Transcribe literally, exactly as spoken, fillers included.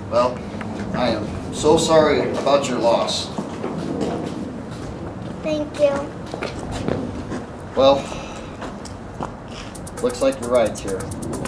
Well, I am so sorry about your loss. Thank you. Well, looks like your ride's here.